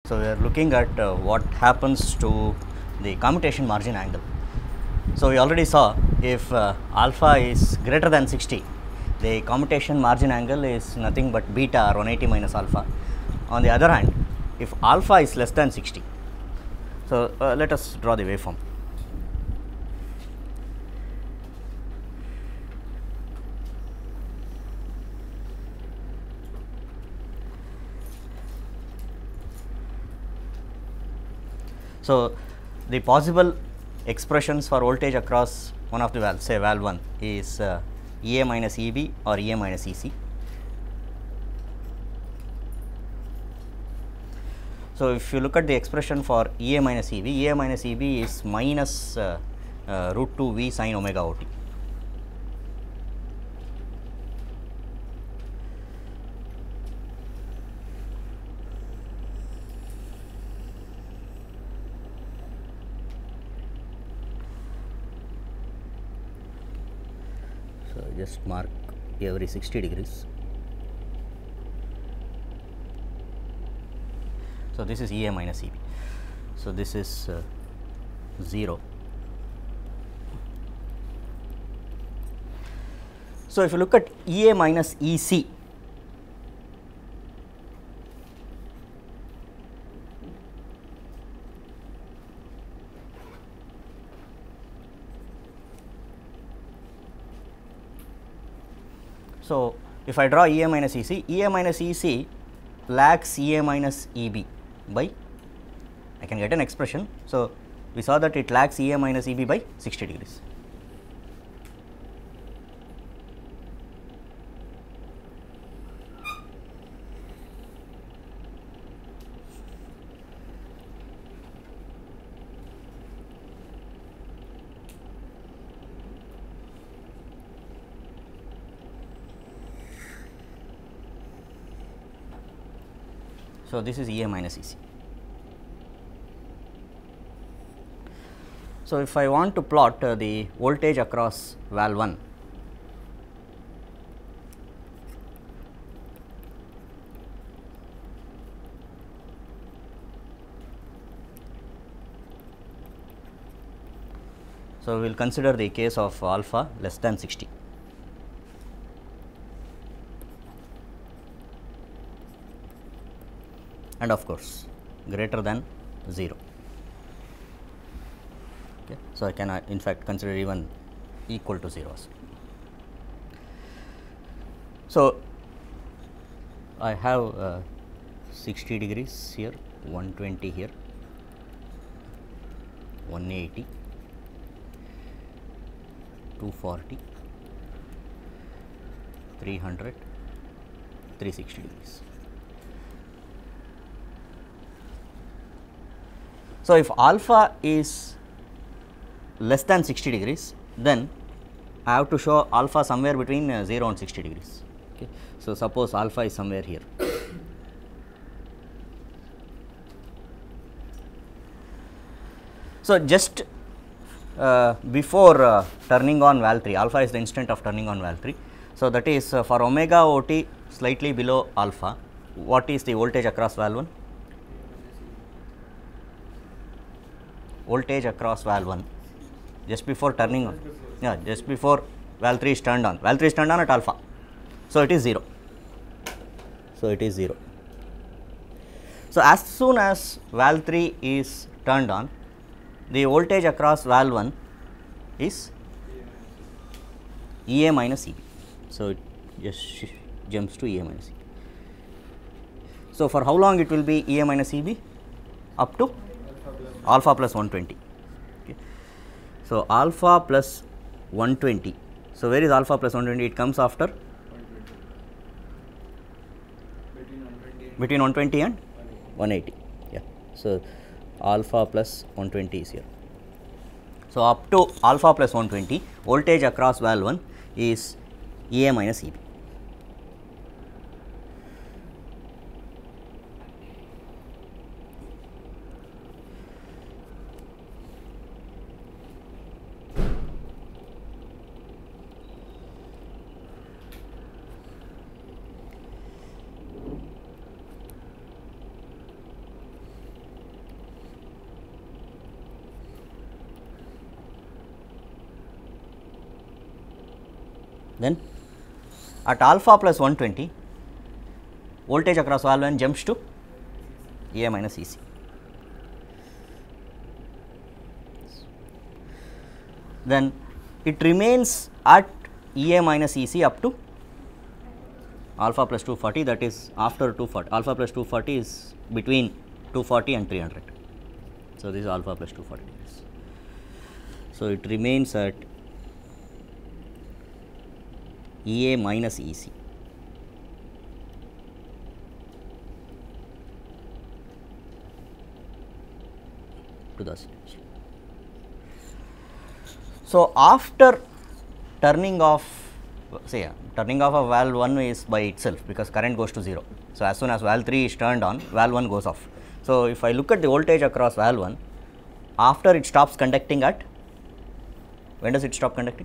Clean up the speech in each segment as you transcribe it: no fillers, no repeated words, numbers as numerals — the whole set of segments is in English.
So, we are looking at what happens to the commutation margin angle. So, we already saw if alpha is greater than 60, the commutation margin angle is nothing but beta or 180 minus alpha. On the other hand, if alpha is less than 60, so let us draw the waveform. So, the possible expressions for voltage across one of the valves, say valve 1 is EA minus EB or EA minus EC. So, if you look at the expression for EA minus EB is minus root 2 V sin omega OT. So, just mark every 60 degrees. So, this is EA minus EB. So, this is 0. So, if you look at EA minus EC, so if I draw EA minus EC lags EA minus EB by, I can get an expression. So, we saw that it lags EA minus EB by 60 degrees. So, this is EA minus EC. So, if I want to plot the voltage across valve 1, so we will consider the case of alpha less than 60. And of course, greater than 0. Okay. So, I can in fact consider even equal to 0. So, I have 60 degrees here, 120 here, 180, 240, 300, 360 degrees. So, if alpha is less than 60 degrees, then I have to show alpha somewhere between 0 and 60 degrees. Okay. So, suppose alpha is somewhere here. So, just before turning on valve 3, alpha is the instant of turning on valve 3. So, that is for omega OT slightly below alpha, what is the voltage across valve 1? Voltage across valve 1 just before turning on, just before valve 3 is turned on, valve 3 is turned on at alpha. So, it is 0. So, it is 0. So, as soon as valve 3 is turned on, the voltage across valve 1 is EA minus EB. So, it just jumps to EA minus EB. So, for how long it will be EA minus EB? Up to alpha plus 120. Okay. So, alpha plus 120. So, where is alpha plus 120? It comes after between 120 and 180. Yeah. So, alpha plus 120 is here. So, up to alpha plus 120, voltage across valve 1 is EA minus EB. Then at alpha plus 120, voltage across valve 1 jumps to EA minus EC. Then it remains at EA minus EC up to alpha plus 240, that is after 240. Alpha plus 240 is between 240 and 300. So, this is alpha plus 240 degrees. So, it remains at EA minus EC. To the stage. So, after turning off, say turning off of valve 1 is by itself, because current goes to 0. So, as soon as valve 3 is turned on, valve 1 goes off. So, if I look at the voltage across valve 1, after it stops conducting at, when does it stop conducting?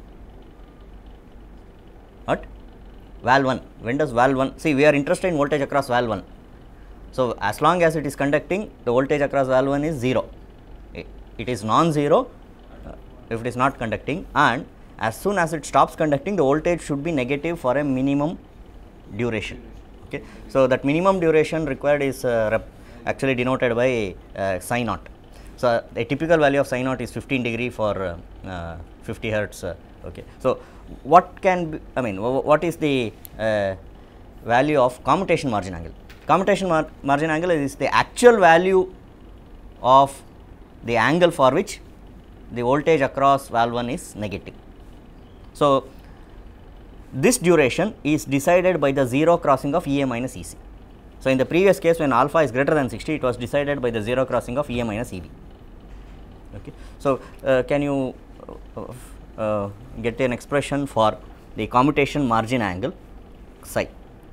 At valve 1. When does valve 1, see we are interested in voltage across valve 1. So, as long as it is conducting, the voltage across valve 1 is 0. It is non-zero if it is not conducting, and as soon as it stops conducting, the voltage should be negative for a minimum duration. Okay. So, that minimum duration required is actually denoted by psi naught. So, a typical value of psi naught is 15 degree for 50 hertz. Okay. So, what can be, I mean what is the value of commutation margin angle? Commutation margin angle is the actual value of the angle for which the voltage across valve 1 is negative. So, this duration is decided by the 0 crossing of EA minus EC. So, in the previous case, when alpha is greater than 60, it was decided by the 0 crossing of EA minus EB. Okay. So, can you get an expression for the commutation margin angle psi?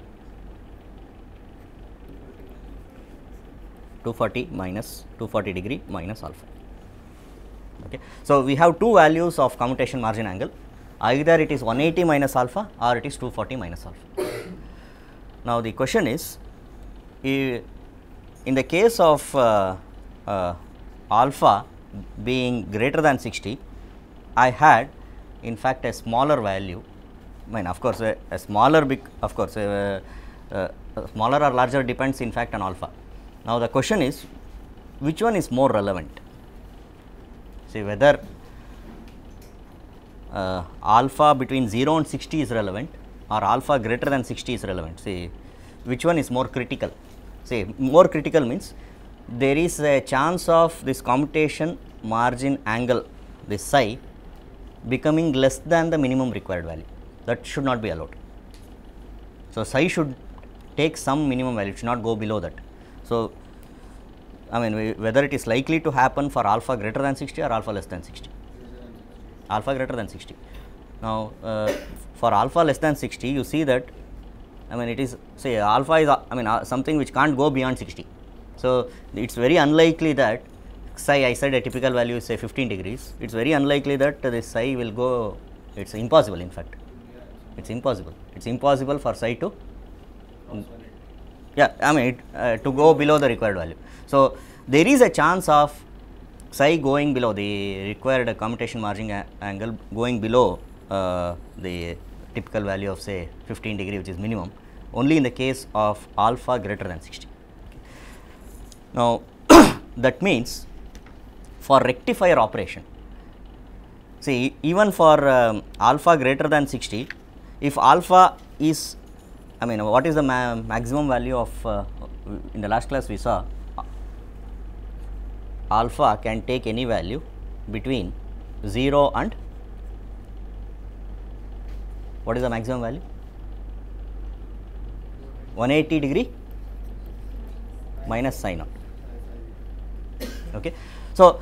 240 minus 240 degree minus alpha. Okay. So, we have two values of commutation margin angle, either it is 180 minus alpha or it is 240 minus alpha. Now, the question is, in the case of alpha being greater than 60, I had in fact a smaller value, I mean of course, a smaller of course, smaller or larger depends in fact on alpha. Now, the question is which one is more relevant? See whether alpha between 0 and 60 is relevant or alpha greater than 60 is relevant. See which one is more critical? Say more critical means there is a chance of this commutation margin angle, this psi, becoming less than the minimum required value. That should not be allowed. So, psi should take some minimum value, it should not go below that. So, I mean whether it is likely to happen for alpha greater than 60 or alpha less than 60? Alpha greater than 60. Now, for alpha less than 60, you see that, I mean it is, say alpha is something which can't go beyond 60. So, it is very unlikely that psi, I said a typical value is say 15 degrees, it is very unlikely that this psi will go, it is impossible in fact, it is impossible. It is impossible for psi to, to go below the required value. So, there is a chance of psi going below the required commutation margin angle, going below the typical value of say 15 degree, which is minimum, only in the case of alpha greater than 60. Now, that means for rectifier operation, see even for alpha greater than 60, if alpha is, I mean what is the maximum value of, in the last class we saw alpha can take any value between 0 and, what is the maximum value? 180 degree minus psi naught. Okay. So,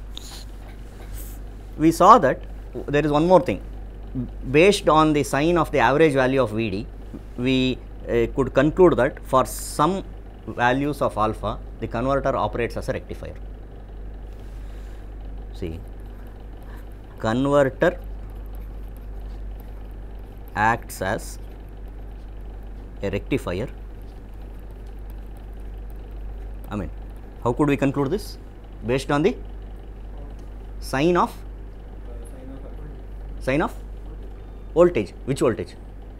we saw that there is one more thing, based on the sign of the average value of Vd, we could conclude that for some values of alpha, the converter operates as a rectifier. See, converter acts as a rectifier. I mean, how could we conclude this? Based on the sign of Voltage, which voltage?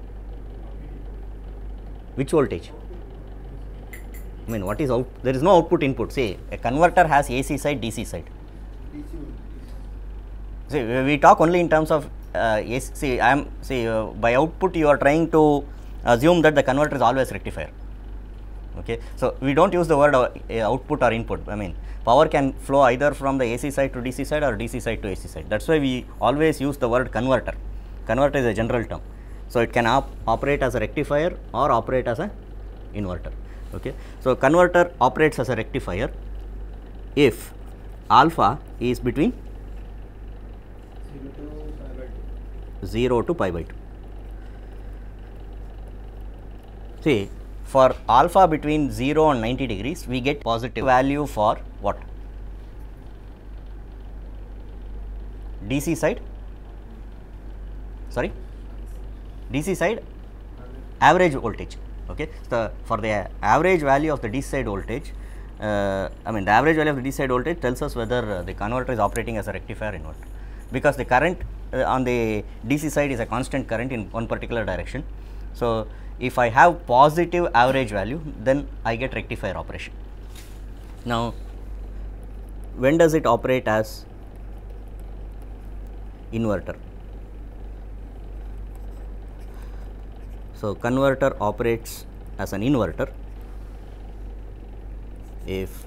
Which voltage? I mean, what is out? There is no output input. See, a converter has AC side, DC side. See, we talk only in terms of AC. See, I am by output you are trying to assume that the converter is always rectifier. Okay, so we don't use the word output or input. I mean, power can flow either from the AC side to DC side or DC side to AC side. That's why we always use the word converter. Converter is a general term. So it can operate as a rectifier or operate as a inverter. Okay, so converter operates as a rectifier if alpha is between 0 to pi by 2. See, for alpha between 0 and 90 degrees, we get positive value for what? DC side, sorry, DC side average voltage. Okay, so for the average value of the DC side voltage, I mean the average value of the DC side voltage tells us whether the converter is operating as a rectifier or inverter, because the current on the DC side is a constant current in one particular direction. So if I have positive average value, then I get rectifier operation. Now, when does it operate as inverter? So converter operates as an inverter if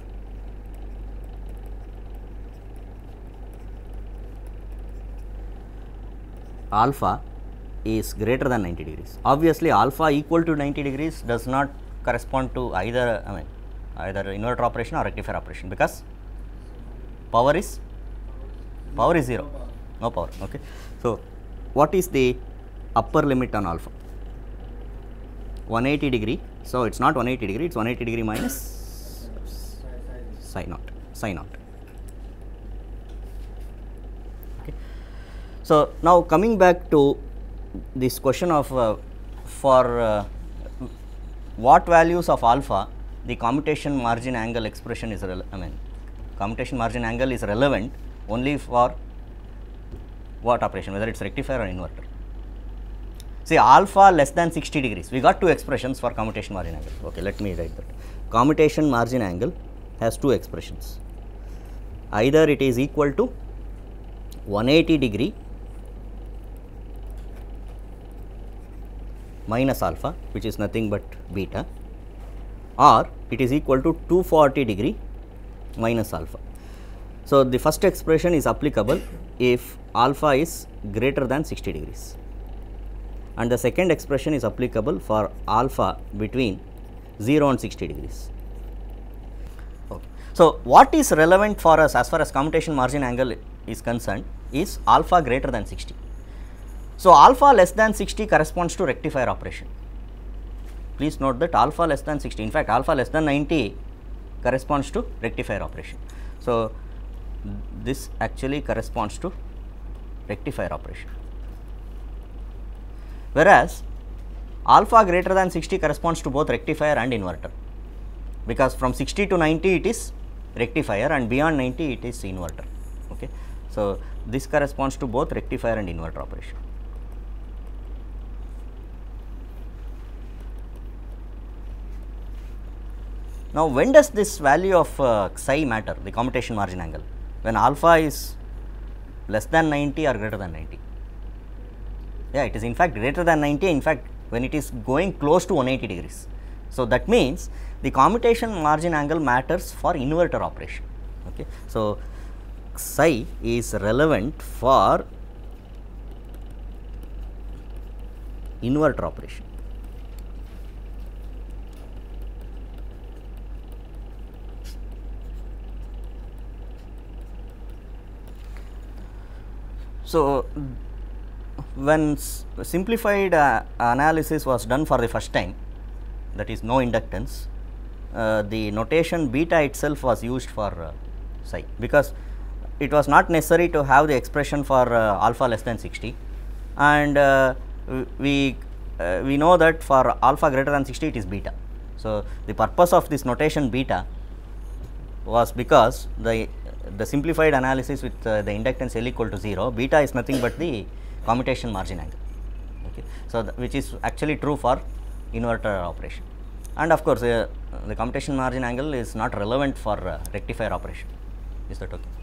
alpha is greater than 90 degrees. Obviously, alpha equal to 90 degrees does not correspond to either, I mean, either inverter operation or rectifier operation, because power is 0, no power. Okay. So what is the upper limit on alpha? 180 degree. So it's not 180 degree, it's 180 degree minus psi naught, psi naught. Okay. So now coming back to this question of for what values of alpha the commutation margin angle expression is commutation margin angle is relevant only for what operation, whether it's rectifier or inverter. See, alpha less than 60 degrees, we got two expressions for commutation margin angle. Okay, let me write that. Commutation margin angle has two expressions, either it is equal to 180 degree minus alpha, which is nothing but beta, or it is equal to 240 degree minus alpha. So the first expression is applicable if alpha is greater than 60 degrees, and the second expression is applicable for alpha between 0 and 60 degrees. Okay. So what is relevant for us as far as commutation margin angle is concerned is alpha greater than 60. So alpha less than 60 corresponds to rectifier operation. Please note that alpha less than 60, in fact alpha less than 90 corresponds to rectifier operation. So this actually corresponds to rectifier operation, whereas alpha greater than 60 corresponds to both rectifier and inverter, because from 60 to 90 it is rectifier and beyond 90 it is inverter. Okay. So this corresponds to both rectifier and inverter operation. Now, when does this value of psi matter, the commutation margin angle? When alpha is less than 90 or greater than 90? Yeah, it is in fact greater than 90, in fact when it is going close to 180 degrees. So that means the commutation margin angle matters for inverter operation. Okay. So psi is relevant for inverter operation. So when simplified analysis was done for the first time, that is no inductance, the notation beta itself was used for psi, because it was not necessary to have the expression for alpha less than 60, and we know that for alpha greater than 60 it is beta. So the purpose of this notation beta was because the simplified analysis with the inductance L equal to 0, beta is nothing but the commutation margin angle. Okay. So, which is actually true for inverter operation, and of course, the commutation margin angle is not relevant for rectifier operation. Is that okay?